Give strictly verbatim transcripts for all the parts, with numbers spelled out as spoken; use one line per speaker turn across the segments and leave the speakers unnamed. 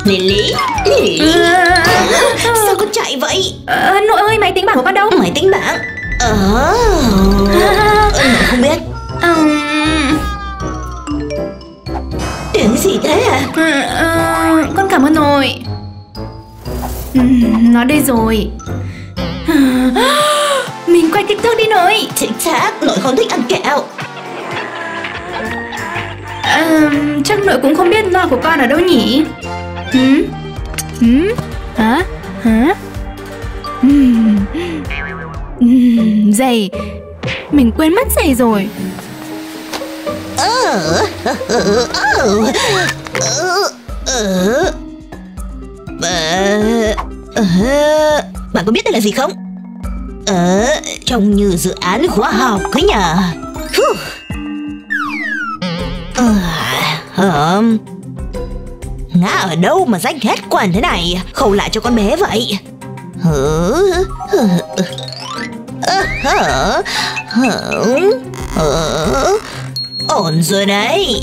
Lily, Lily.
À,
Sao con chạy vậy?
à, nội ơi, máy tính bảng của con đâu?
Máy tính bảng. Ờ,
À,
Nội không biết.
ừm,
Tiếng gì thế à?
à, à, con cảm ơn nội. Ừm, nó đây rồi. À, mình quay TikTok đi nội.
Chính xác, nội không thích ăn kẹo.
À, chắc nội cũng không biết loa của con ở đâu nhỉ? Hử? Hử? Hả? Hả? Ừm. Ừm, giày. Mình quên mất giày rồi.
Ờ, ờ, ờ, ờ, ờ, ờ. Ờ, ờ. Bạn có biết đây là gì không? Ờ, trông như dự án khoa học ấy nhờ. Phù. Ờ, ờ. Ngã ở đâu mà rách hết quần thế này? Khâu lại cho con bé vậy. Hử? Hử? Ờ, hở? Hở? Hở? Ổn rồi đấy.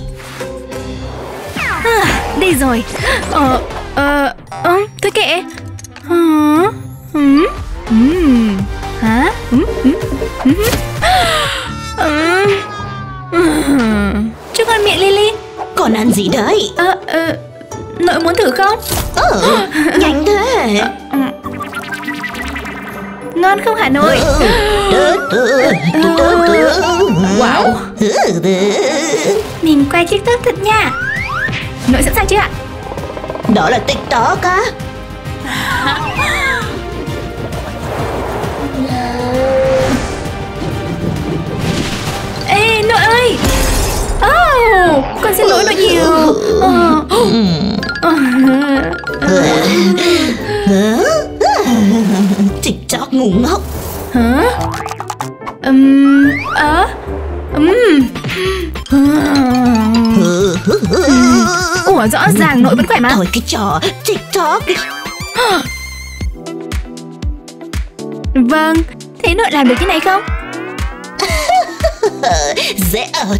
À, đây rồi. Ờ, ờ, ờ, thôi kệ. Hả? Hử? Ừm. Hả? Ừm, ừm, ừm. Ừm. Ừm. Chúc con miệng Lily.
Còn ăn gì đấy?
Ờ, ờ, nội muốn thử không?
Ờ, nhanh thế.
Ngon không hả nội? Wow. Mình quay TikTok thật nha. Nội sẵn sàng chưa ạ?
Đó là TikTok á?
Ê nội ơi. Oh, con xin lỗi nội nhiều.
TikTok ngu ngốc.
Hả? Ừm, ớ, ừm. Ủa rõ ràng nội vẫn khỏe mà.
Thôi cái trò TikTok.
Vâng, thế nội làm được cái này không?
Dễ ợt.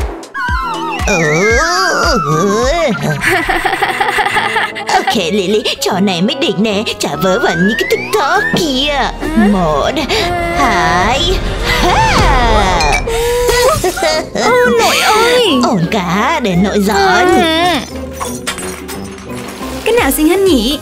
Ok Lily, trò này mới đỉnh nè. Chả vớ vẩn như cái TikTok kia. Một, hai, ha.
Ô nội ơi.
Ổn cả, để nội giỏi.
Cái nào xinh hơn nhỉ?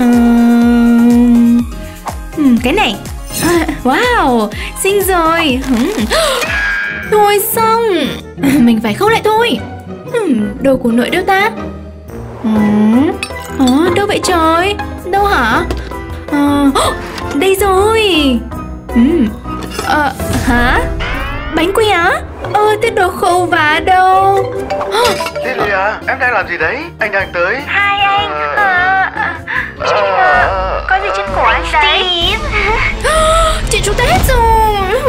Ừm, ừm, cái này. Wow, xinh rồi. Thôi xong. Mình phải khâu lại thôi. Ừm, đồ của nội đâu ta? Ừm, à, đâu vậy trời? Đâu hả? À, đây rồi. Ừm, à, hả? Bánh quy á? Ơ, thế đồ khâu vá đâu?
Lily à, em đang làm gì đấy? Anh đang tới.
Hai anh. À, chị à, có gì trên cổ anh đấy?
Chị chúng ta hết rồi.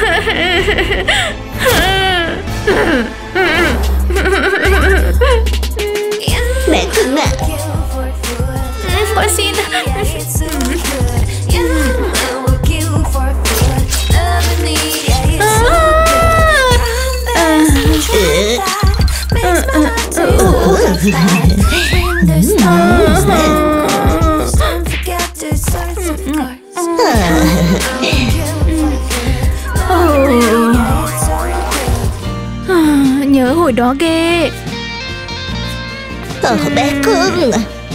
Mẹ cưng ạ.
Con xin. Nhớ hồi đó ghê.
Ờ, bé cưng.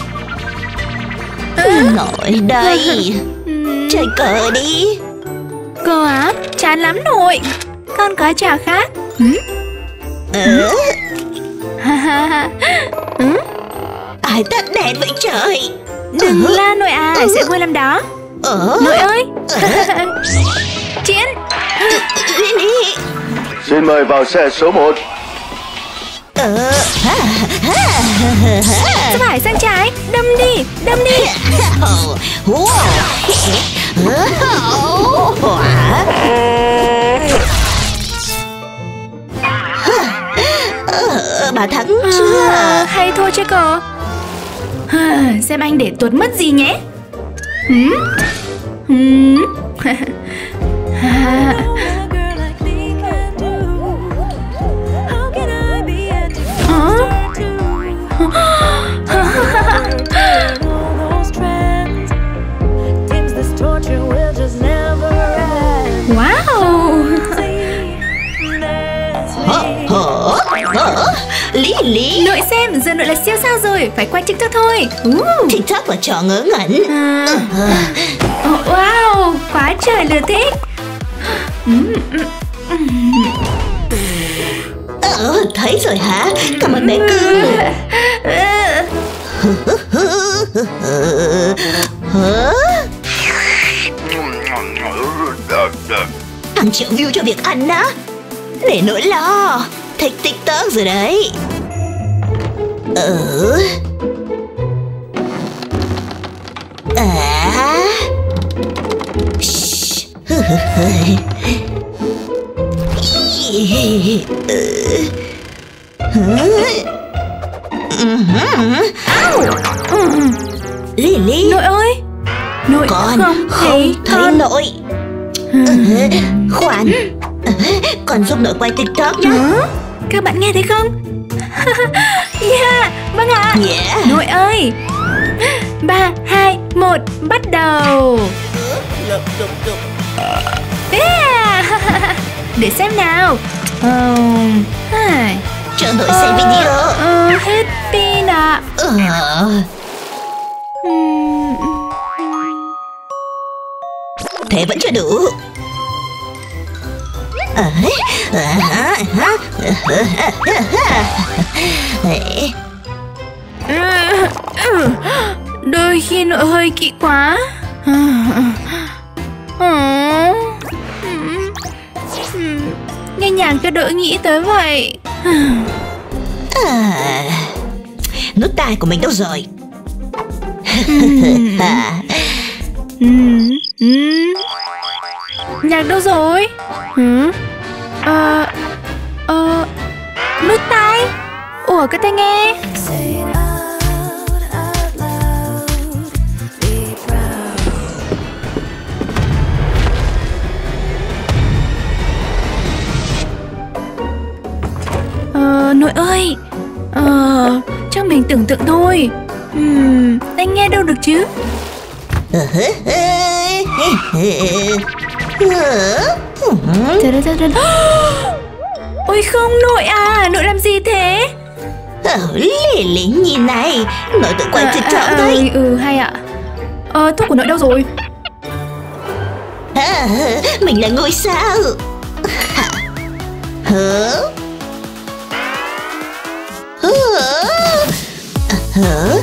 Nội đây. Chơi cờ đi.
Cờ á? Chán lắm nội. Con có trò khác.
Ờ,
Ha ha ha. Ừ?
ai tắt đèn vậy trời?
Đừng la nội à, sẽ vui lắm đó.
Ờ,
Nội ơi. Chiến.
Lily.
Xin mời vào xe số một.
Ờ, ha, ha,
Sao phải sang trái. Đâm đi, đâm đi.
wow. Hỏa. Ờ, bà thắng chưa?
À, hay thôi chứ cờ. À, xem anh để tuột mất gì nhé. Hừm? Hừm? À. Hả?
Ờ, Lily.
Nội xem, giờ nội là siêu sao rồi, phải quay TikTok thôi. uh.
TikTok là trò ngớ ngẩn.
à. oh, Wow, quá trời lừa thích.
Ờ, thấy rồi hả? Cảm ơn bé cưng. Hả? Hàng triệu view cho việc ăn á. Để nỗi lo. Thích TikTok rồi đấy. Ừ. À. Lily.
Nội ơi. Nội
Con
không,
không
thấy,
thấy
con.
nội. Khoan. Con giúp nội quay TikTok nhé.
Hả? Các bạn nghe thấy không? Yeah, vâng ạ.
Yeah.
Nội ơi. Ba, hai, một, bắt đầu. Yeah. Để xem nào. um, hai.
Cho nội xem video.
Ờ, hết pin ạ.
Ờ.
Ừm,
Thế vẫn chưa đủ. Ờ, à, à,
Đôi khi nội hơi kỵ quá. Nghe nhạc cho đỡ nghĩ tới vậy.
à. Nút tai của mình đâu rồi? À.
Ừm, ừm. Nhạc đâu rồi? Hử? Ờ, ờ, nút tai. Ủa cái tai nghe. Ờ, nội ơi. Ờ, chắc mình tưởng tượng thôi. Ừm, tai nghe đâu được chứ? Trời ơi, trời ơi. Ôi không nội à, nội làm gì thế?
Ờ, Lily nhìn này, nội tự quay TikTok
à,
đấy.
Ừ hay ạ. Ờ, thuốc của nội đâu rồi?
À, mình là ngôi sao. Hả? Hả? Hả?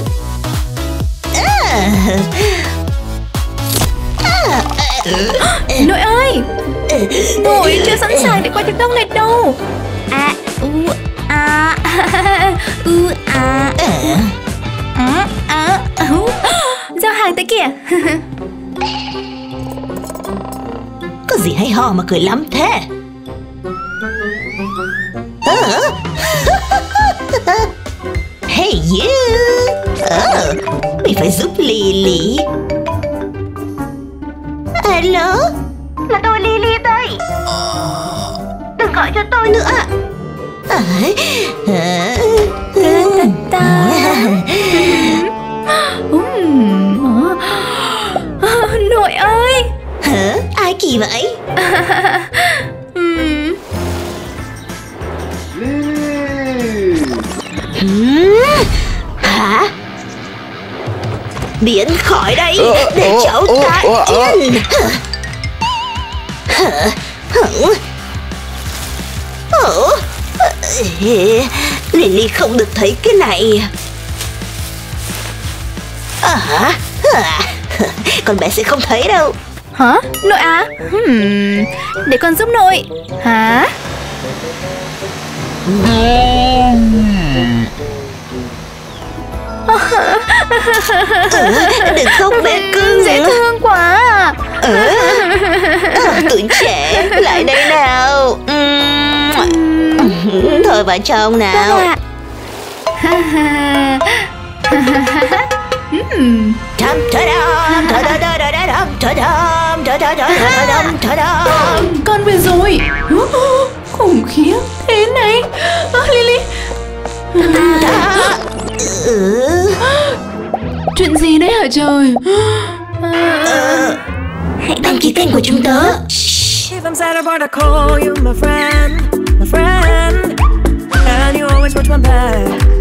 Nội ơi, nội chưa sẵn sàng để quay TikTok này đâu. À, u, à, u, à, à, à, ú. Giao hàng tới kìa.
Có gì hay ho mà cười lắm thế? Hey you. Ờ, mình phải giúp Lily. Alo, là tôi Lily đây. Đừng gọi cho tôi nữa. À, à,
Ta. Ừm, ờ, nội ơi.
hả? Ai kỳ vậy?
Ừm,
Hmm, hả? Biến khỏi đây để cháu ta yên. Hả? Hả? Ủa? Lily không được thấy cái này. À, à, con bé sẽ không thấy đâu.
Hả? Nội à? Hmm, để con giúp nội. Hả?
Ừ, đừng khóc bé cưng.
Dễ thương quá à.
Ừ. À, tuổi trẻ lại đây nào. Uhm. Thôi vào trong nào. Thăm thơ đom, thơ thơ thơ thơ đom, thơ đom, thơ thơ thơ thơ đom, thơ đom.
Con về rồi. Khủng khiếp thế này. À, Lily.
Ừ.
Chuyện gì đấy hả trời?
Ờ, hãy đăng ký kênh của chúng tớ.
If I'm sad, I wanna call you my friend, my friend. and you always watch my back.